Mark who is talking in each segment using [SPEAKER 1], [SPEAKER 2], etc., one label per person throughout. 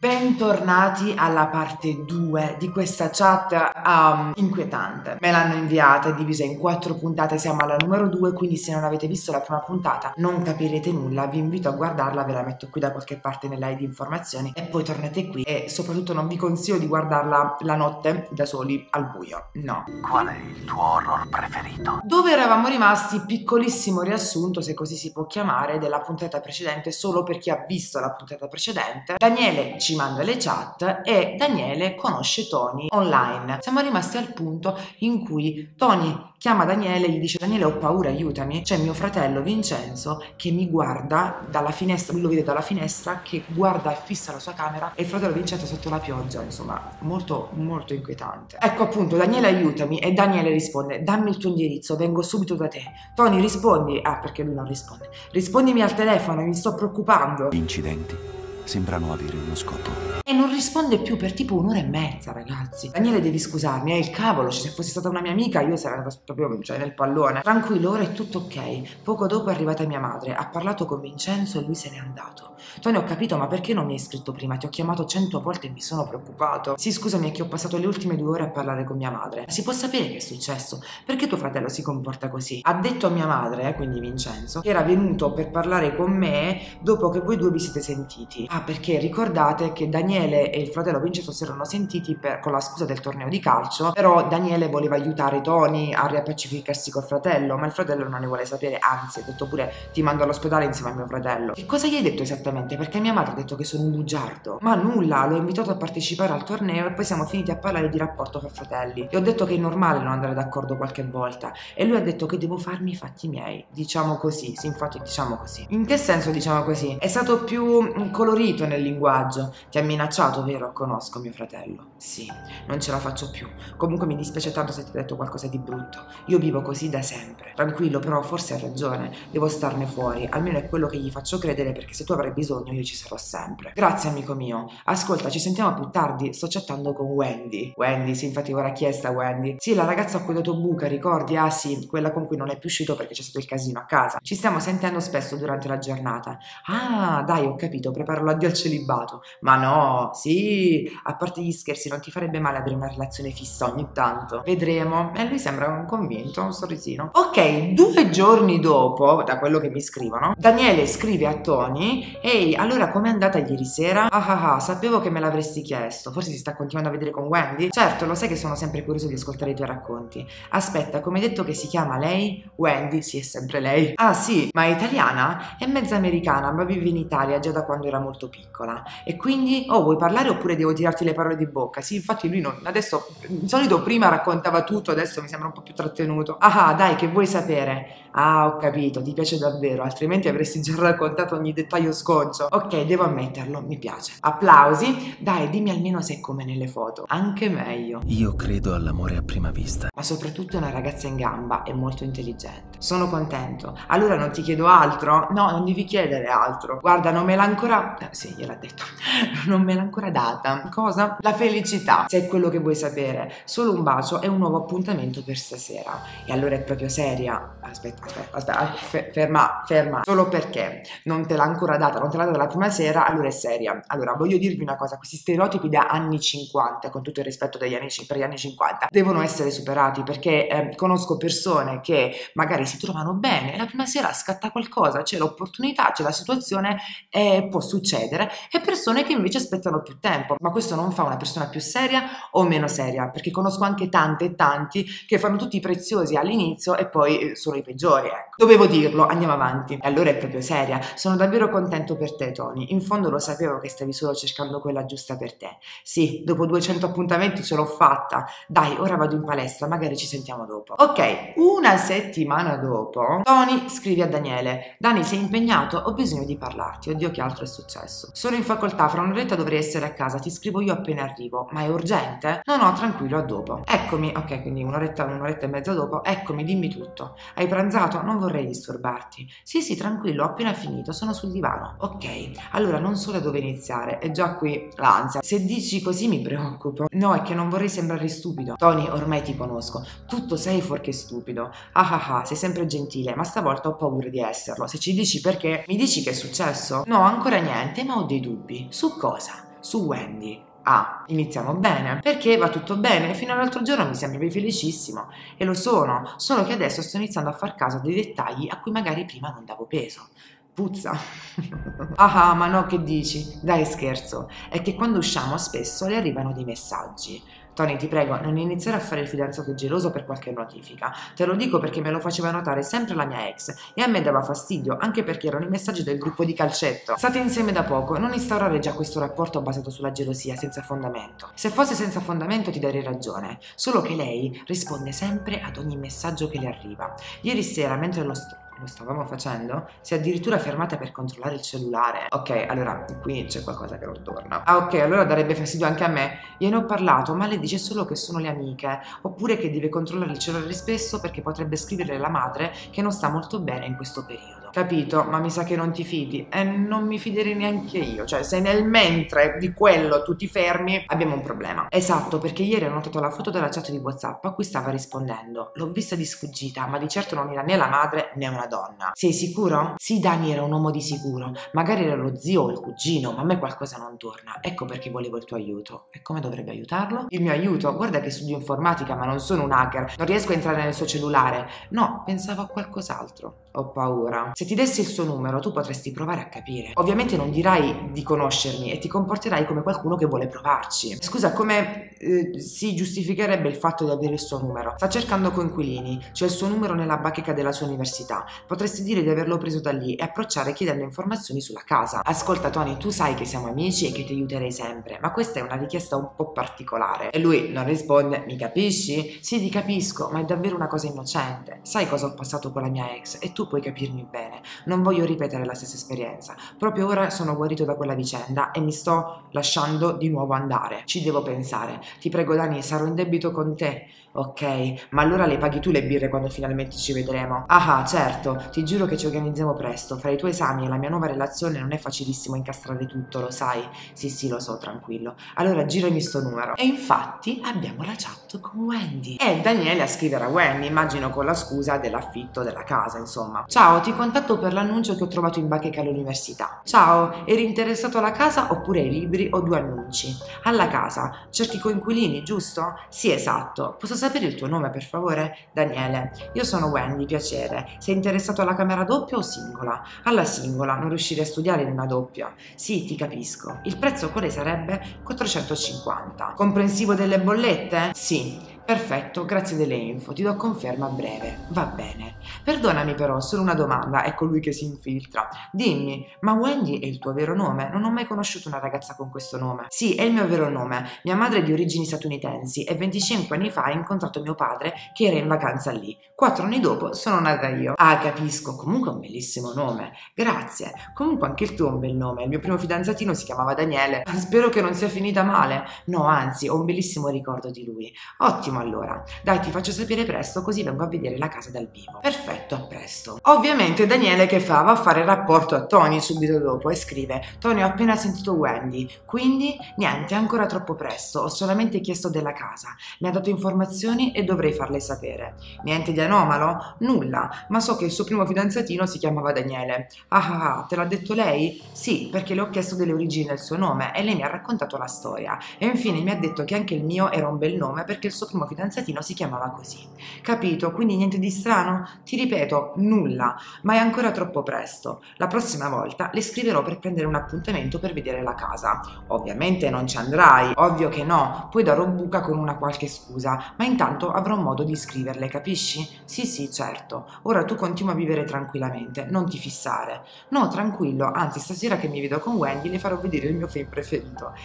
[SPEAKER 1] Bentornati alla parte 2 di questa chat inquietante. Me l'hanno inviata, è divisa in 4 puntate, siamo alla numero 2, quindi se non avete visto la prima puntata non capirete nulla, vi invito a guardarla, ve la metto qui da qualche parte nell'area di informazioni e poi tornate qui e soprattutto non vi consiglio di guardarla la notte da soli al buio, no.
[SPEAKER 2] Qual è il tuo horror preferito?
[SPEAKER 1] Dove eravamo rimasti, piccolissimo riassunto, se così si può chiamare, della puntata precedente, solo per chi ha visto la puntata precedente. Daniele ci manda le chat e Daniele conosce Tony online. Siamo rimasti al punto in cui Tony chiama Daniele e gli dice: Daniele, ho paura, aiutami, c'è mio fratello Vincenzo che mi guarda dalla finestra, lui lo vede dalla finestra che guarda e fissa la sua camera e il fratello Vincenzo sotto la pioggia, insomma molto molto inquietante. Ecco appunto, Daniele aiutami, e Daniele risponde: dammi il tuo indirizzo, vengo subito da te. Tony rispondi, perché lui non risponde, rispondimi al telefono, mi sto preoccupando.
[SPEAKER 2] Gli incidenti sembrano avere uno scopo.
[SPEAKER 1] E non risponde più per tipo un'ora e mezza, ragazzi. Daniele, devi scusarmi, è il cavolo, se fosse stata una mia amica io sarei andata proprio, cioè, nel pallone. Tranquillo, ora è tutto ok. Poco dopo è arrivata mia madre, ha parlato con Vincenzo e lui se n'è andato. Tony, ho capito, ma perché non mi hai scritto prima? Ti ho chiamato 100 volte e mi sono preoccupato. Sì, scusami, è che ho passato le ultime 2 ore a parlare con mia madre. Si può sapere che è successo? Perché tuo fratello si comporta così? Ha detto a mia madre, quindi Vincenzo, che era venuto per parlare con me dopo che voi due vi siete sentiti. Perché ricordate che Daniele e il fratello Vincenzo si erano sentiti con la scusa del torneo di calcio, però Daniele voleva aiutare Tony a riappacificarsi col fratello, ma il fratello non ne vuole sapere, anzi ha detto pure: ti mando all'ospedale insieme a mio fratello. Che cosa gli hai detto esattamente? Perché mia madre ha detto che sono un bugiardo. Ma nulla, l'ho invitato a partecipare al torneo e poi siamo finiti a parlare di rapporto fra fratelli. E ho detto che è normale non andare d'accordo qualche volta e lui ha detto che devo farmi i fatti miei, diciamo così. Sì, infatti diciamo così. In che senso diciamo così? È stato più colorito nel linguaggio. Ti ha minacciato, vero? Conosco mio fratello. Sì, non ce la faccio più. Comunque mi dispiace tanto se ti ha detto qualcosa di brutto. Io vivo così da sempre. Tranquillo, però forse ha ragione. Devo starne fuori. Almeno è quello che gli faccio credere, perché se tu avrai bisogno io ci sarò sempre. Grazie amico mio. Ascolta, ci sentiamo più tardi. Sto chattando con Wendy. Wendy, sì, infatti ora chi è sta Wendy? Sì, la ragazza a cui ho dato buca, ricordi? Ah sì, quella con cui non è più uscito perché c'è stato il casino a casa. Ci stiamo sentendo spesso durante la giornata. Ah, dai, ho capito, preparo l'addio al celibato. Ma no, sì, a parte gli scherzi, non ti farebbe male avere una relazione fissa ogni tanto. Vedremo. E lui sembra convinto, un sorrisino. Ok, 2 giorni dopo, da quello che mi scrivono, Daniele scrive a Tony: ehi, allora com'è andata ieri sera? Sapevo che me l'avresti chiesto. Forse si sta continuando a vedere con Wendy? Certo, lo sai che sono sempre curioso di ascoltare i tuoi racconti. Aspetta, come hai detto che si chiama lei? Wendy? Sì, è sempre lei. Ah sì, ma è italiana? È mezza americana, ma vive in Italia già da quando era molto piccola. E quindi, vuoi parlare oppure devo tirarti le parole di bocca? Sì, infatti lui non, adesso, di solito prima raccontava tutto, adesso mi sembra un po' più trattenuto. Dai, che vuoi sapere? Ho capito, ti piace davvero, altrimenti avresti già raccontato ogni dettaglio sconcio. Ok, devo ammetterlo, mi piace. Applausi. Dai, dimmi almeno se è come nelle foto. Anche meglio.
[SPEAKER 2] Io credo all'amore a prima vista.
[SPEAKER 1] Ma soprattutto è una ragazza in gamba e molto intelligente. Sono contento. Allora non ti chiedo altro? No, non devi chiedere altro. Guarda, non me l'ha ancora... sì, gliel'ha detto. Non me l'ha ancora data. Cosa? La felicità, se è quello che vuoi sapere. Solo un bacio e un nuovo appuntamento per stasera. E allora è proprio seria. Aspetta, ferma. Solo perché non te l'ha ancora data, non te l'ha data la prima sera, allora è seria. Allora, voglio dirvi una cosa, questi stereotipi da anni 50, con tutto il rispetto per gli anni 50, devono essere superati, perché conosco persone che magari si trovano bene, la prima sera scatta qualcosa, c'è l'opportunità, c'è la situazione, può succedere, e persone che invece aspettano più tempo. Ma questo non fa una persona più seria o meno seria, perché conosco anche tante e tanti che fanno tutti i preziosi all'inizio e poi sono i peggiori, ecco. Dovevo dirlo, andiamo avanti. E allora è proprio seria. Sono davvero contento per te, Tony. In fondo lo sapevo che stavi solo cercando quella giusta per te. Sì, dopo 200 appuntamenti ce l'ho fatta. Dai, ora vado in palestra, magari ci sentiamo dopo. Ok, una settimana dopo, Tony scrive a Daniele: Dani, sei impegnato? Ho bisogno di parlarti. Oddio, che altro è successo? Sono in facoltà, fra un'oretta dovrei essere a casa, ti scrivo io appena arrivo. Ma è urgente? No, tranquillo, a dopo. Eccomi, ok, quindi un'oretta e mezza dopo. Eccomi, dimmi tutto. Hai pranzato? Non vorrei disturbarti. Sì, tranquillo, ho appena finito, sono sul divano. Ok, allora non so da dove iniziare, è già qui l'ansia. Se dici così mi preoccupo. No, è che non vorrei sembrare stupido. Tony, ormai ti conosco, tutto sei fuorché stupido. Sei sempre gentile, ma stavolta ho paura di esserlo. Se ci dici perché, mi dici che è successo? No, ancora niente, ma ho dei dubbi. Su cosa? su Wendy. Ah, iniziamo bene, perché va tutto bene, fino all'altro giorno mi sembravi felicissimo, e lo sono, solo che adesso sto iniziando a far caso a dei dettagli a cui magari prima non davo peso. Puzza. Ah, ma no, che dici? Dai, scherzo, è che quando usciamo spesso le arrivano dei messaggi. Tony, ti prego, non iniziare a fare il fidanzato geloso per qualche notifica. Te lo dico perché me lo faceva notare sempre la mia ex e a me dava fastidio, anche perché erano i messaggi del gruppo di calcetto. State insieme da poco, non instaurare già questo rapporto basato sulla gelosia senza fondamento. Se fosse senza fondamento ti darei ragione, solo che lei risponde sempre ad ogni messaggio che le arriva. Ieri sera, mentre lo stavamo facendo, si è addirittura fermata per controllare il cellulare. Ok, allora qui c'è qualcosa che non torna. Ah, ok, allora darebbe fastidio anche a me. Gliene ho parlato, ma lei dice solo che sono le amiche, oppure che deve controllare il cellulare spesso perché potrebbe scrivere alla madre che non sta molto bene in questo periodo. Capito, ma mi sa che non ti fidi. E non mi fiderei neanche io. Cioè, se nel mentre di quello tu ti fermi, abbiamo un problema. Esatto, perché ieri ho notato la foto della chat di WhatsApp a cui stava rispondendo. L'ho vista di sfuggita, ma di certo non era né la madre né una donna. Sei sicuro? Sì, Dani era un uomo di sicuro. Magari era lo zio o il cugino, ma a me qualcosa non torna. Ecco perché volevo il tuo aiuto. E come dovrebbe aiutarlo? Il mio aiuto? Guarda che studio informatica, ma non sono un hacker. Non riesco a entrare nel suo cellulare. No, pensavo a qualcos'altro. Ho paura. Se ti dessi il suo numero, tu potresti provare a capire. Ovviamente non dirai di conoscermi e ti comporterai come qualcuno che vuole provarci. Scusa, come si giustificherebbe il fatto di avere il suo numero? Sta cercando coinquilini, c'è il suo numero nella bacheca della sua università. Potresti dire di averlo preso da lì e approcciare chiedendo informazioni sulla casa. Ascolta Tony, tu sai che siamo amici e che ti aiuterei sempre, ma questa è una richiesta un po' particolare. E lui non risponde, mi capisci? Sì, ti capisco, ma è davvero una cosa innocente. Sai cosa ho passato con la mia ex e tu puoi capirmi bene. Non voglio ripetere la stessa esperienza. Proprio ora sono guarito da quella vicenda e mi sto lasciando di nuovo andare. Ci devo pensare. Ti prego Dani, sarò in debito con te. Ok, ma allora le paghi tu le birre quando finalmente ci vedremo? Ah, certo, ti giuro che ci organizziamo presto. Fra i tuoi esami e la mia nuova relazione non è facilissimo incastrare tutto, lo sai? Sì, lo so, tranquillo. Allora girami sto numero. E infatti abbiamo la chat con Wendy. E Daniele a scrivere a Wendy, immagino con la scusa dell'affitto della casa, insomma. Ciao, ti contatto per l'annuncio che ho trovato in bacheca all'università. Ciao, eri interessato alla casa oppure ai libri? Ho due annunci. Alla casa, cerchi coinquilini, giusto? Sì, esatto. Posso sapere il tuo nome, per favore? Daniele. Io sono Wendy, piacere. Sei interessato alla camera doppia o singola? Alla singola, non riuscirei a studiare in una doppia. Sì, ti capisco. Il prezzo quale sarebbe? 450. Comprensivo delle bollette? Sì. Perfetto, grazie delle info, ti do conferma a breve. Va bene. Perdonami però, solo una domanda, è colui che si infiltra. Dimmi, ma Wendy è il tuo vero nome? Non ho mai conosciuto una ragazza con questo nome. Sì, è il mio vero nome. Mia madre è di origini statunitensi e 25 anni fa ha incontrato mio padre che era in vacanza lì. 4 anni dopo sono nata io. Ah, capisco, comunque è un bellissimo nome. Grazie. Comunque anche il tuo è un bel nome. Il mio primo fidanzatino si chiamava Daniele. Spero che non sia finita male. No, anzi, ho un bellissimo ricordo di lui. Ottimo. Allora, dai, ti faccio sapere presto così vengo a vedere la casa dal vivo. Perfetto, a presto. Ovviamente Daniele che fa? Va a fare rapporto a Tony subito dopo e scrive: Tony, ho appena sentito Wendy, quindi niente, è ancora troppo presto, ho solamente chiesto della casa, mi ha dato informazioni e dovrei farle sapere. Niente di anomalo? Nulla, ma so che il suo primo fidanzatino si chiamava Daniele. Ah, te l'ha detto lei? Sì, perché le ho chiesto delle origini del suo nome e lei mi ha raccontato la storia e infine mi ha detto che anche il mio era un bel nome perché il suo primo fidanzatino si chiamava così. Capito? Quindi niente di strano? Ti ripeto, nulla, ma è ancora troppo presto. La prossima volta le scriverò per prendere un appuntamento per vedere la casa. Ovviamente non ci andrai, ovvio che no, poi darò buca con una qualche scusa, ma intanto avrò modo di scriverle, capisci? Sì, certo. Ora tu continua a vivere tranquillamente, non ti fissare. No, tranquillo, anzi stasera che mi vedo con Wendy le farò vedere il mio film preferito.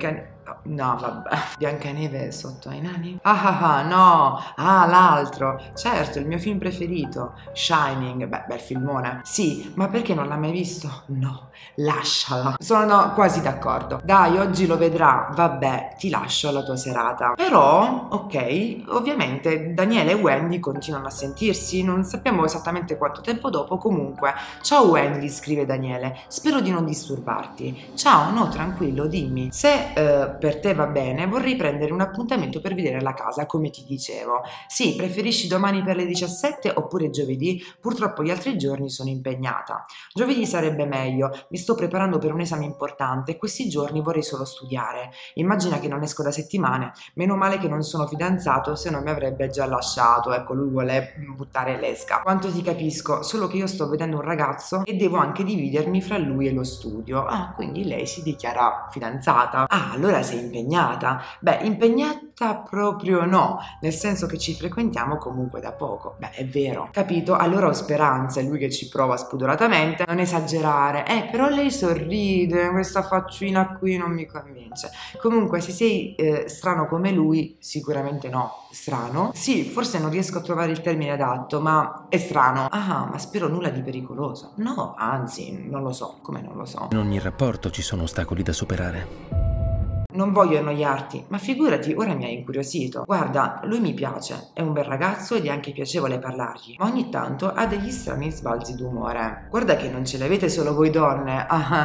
[SPEAKER 1] No, vabbè. Biancaneve sotto ai nani? No! Ah, l'altro! Certo, il mio film preferito. Shining, bel filmone. Sì, ma perché non l'ha mai visto? No, lasciala. Sono quasi d'accordo. Dai, oggi lo vedrà. Vabbè, ti lascio alla tua serata. Però, ok, ovviamente Daniele e Wendy continuano a sentirsi. Non sappiamo esattamente quanto tempo dopo, comunque. Ciao Wendy, scrive Daniele. Spero di non disturbarti. Ciao, no, tranquillo, dimmi. Se per te va bene, vorrei prendere un appuntamento per vedere la casa. cosa, come ti dicevo. Sì, preferisci domani per le 17 oppure giovedì? Purtroppo gli altri giorni sono impegnata. Giovedì sarebbe meglio, mi sto preparando per un esame importante e questi giorni vorrei solo studiare. Immagina che non esco da settimane, meno male che non sono fidanzato, se no mi avrebbe già lasciato, ecco, lui vuole buttare l'esca. Quanto ti capisco, solo che io sto vedendo un ragazzo e devo anche dividermi fra lui e lo studio. Ah, quindi lei si dichiara fidanzata. Ah, allora sei impegnata. Beh, impegnata proprio no, nel senso che ci frequentiamo comunque da poco. Beh, è vero, capito? Allora ho speranze, lui che ci prova spudoratamente. Non esagerare. Però lei sorride, questa faccina qui non mi convince. Comunque, se sei strano come lui, sicuramente no. Strano? Sì, forse non riesco a trovare il termine adatto, ma è strano. Ah, ma spero nulla di pericoloso. No, anzi, non lo so. Come non lo so?
[SPEAKER 2] In ogni rapporto ci sono ostacoli da superare.
[SPEAKER 1] Non voglio annoiarti, ma figurati, ora mi hai incuriosito. Guarda, lui mi piace, è un bel ragazzo ed è anche piacevole parlargli, ma ogni tanto ha degli strani sbalzi d'umore. Guarda che non ce l'avete solo voi donne.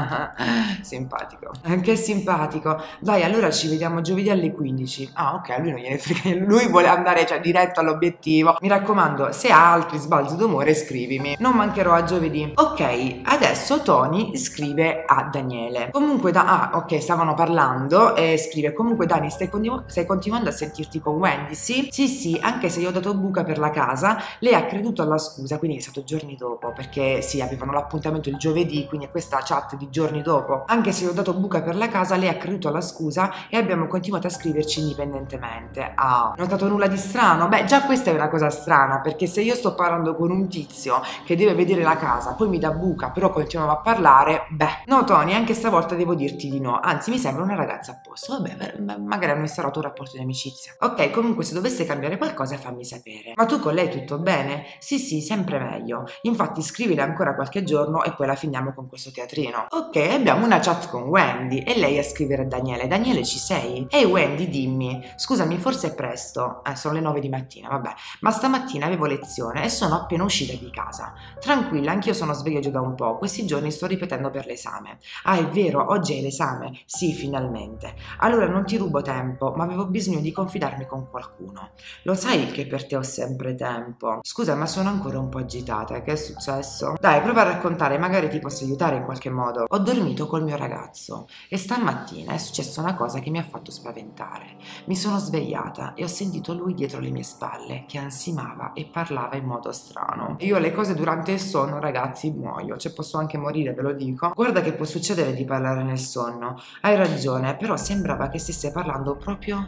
[SPEAKER 1] Simpatico. Che simpatico. Dai, allora ci vediamo giovedì alle 15. Ah, ok, lui non gliene frega, lui vuole andare, cioè, diretto all'obiettivo. Mi raccomando, se ha altri sbalzi d'umore scrivimi. Non mancherò a giovedì. Ok, adesso Tony scrive a Daniele. Comunque ok, stavano parlando. E scrive: comunque Dani, stai continuando a sentirti con Wendy? Sì, anche se io ho dato buca per la casa, lei ha creduto alla scusa, quindi è stato giorni dopo, perché sì, avevano l'appuntamento il giovedì, quindi è questa chat di giorni dopo. Anche se io ho dato buca per la casa, lei ha creduto alla scusa e abbiamo continuato a scriverci indipendentemente. Ah, notato nulla di strano? Beh, già questa è una cosa strana, perché se io sto parlando con un tizio che deve vedere la casa, poi mi dà buca, però continuava a parlare, beh. No Tony, anche stavolta devo dirti di no, anzi mi sembra una ragazza a posto, vabbè, magari hanno instaurato un rapporto di amicizia. Ok, comunque se dovesse cambiare qualcosa fammi sapere. Ma tu con lei tutto bene? Sì, sempre meglio. Infatti scrivile ancora qualche giorno e poi la finiamo con questo teatrino. Ok, abbiamo una chat con Wendy e lei a scrivere a Daniele. Daniele, ci sei? Ehi Wendy, dimmi. Scusami, forse è presto. Sono le 9 di mattina, vabbè. Ma stamattina avevo lezione e sono appena uscita di casa. Tranquilla, anch'io sono sveglia già da un po'. Questi giorni sto ripetendo per l'esame. Ah, è vero, oggi hai l'esame? Sì, finalmente. Allora non ti rubo tempo, ma avevo bisogno di confidarmi con qualcuno. Lo sai che per te ho sempre tempo. Scusa, ma sono ancora un po' agitata, che è successo? Dai, prova a raccontare, magari ti posso aiutare in qualche modo. Ho dormito col mio ragazzo e stamattina è successa una cosa che mi ha fatto spaventare. Mi sono svegliata e ho sentito lui dietro le mie spalle che ansimava e parlava in modo strano. Io le cose durante il sonno, ragazzi, muoio, cioè posso anche morire, ve lo dico. Guarda che può succedere di parlare nel sonno. Hai ragione, però sembrava che stesse parlando proprio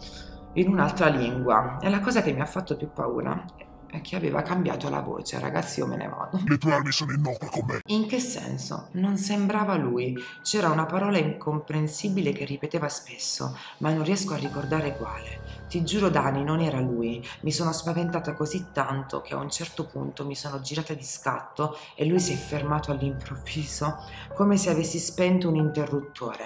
[SPEAKER 1] in un'altra lingua e la cosa che mi ha fatto più paura è che aveva cambiato la voce. Ragazzi, io me ne vado.
[SPEAKER 3] Le tue armi sono innocue con me.
[SPEAKER 1] In che senso? Non sembrava lui. C'era una parola incomprensibile che ripeteva spesso, ma non riesco a ricordare quale. Ti giuro Dani, non era lui. Mi sono spaventata così tanto che a un certo punto mi sono girata di scatto e lui si è fermato all'improvviso, come se avessi spento un interruttore.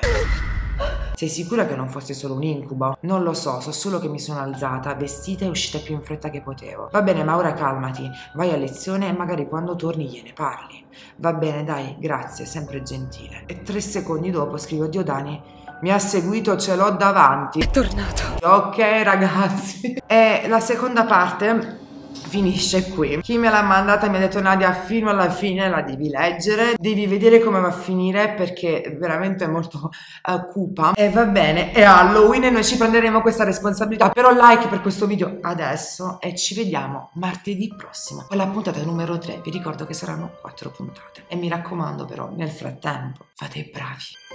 [SPEAKER 1] Sei sicura che non fosse solo un incubo? Non lo so solo che mi sono alzata, vestita e uscita più in fretta che potevo. Va bene, ma ora calmati, vai a lezione e magari quando torni gliene parli. Va bene, dai, grazie, sempre gentile. E 3 secondi dopo scrivo: Dio Dani, mi ha seguito, ce l'ho davanti. È tornato. Ok ragazzi. E la seconda parte finisce qui. Chi me l'ha mandata mi ha detto: Nadia, fino alla fine la devi leggere, devi vedere come va a finire perché veramente è molto cupa. E va bene, è Halloween e noi ci prenderemo questa responsabilità. Però like per questo video adesso e ci vediamo martedì prossimo con la puntata numero 3. Vi ricordo che saranno 4 puntate e mi raccomando però nel frattempo fate i bravi.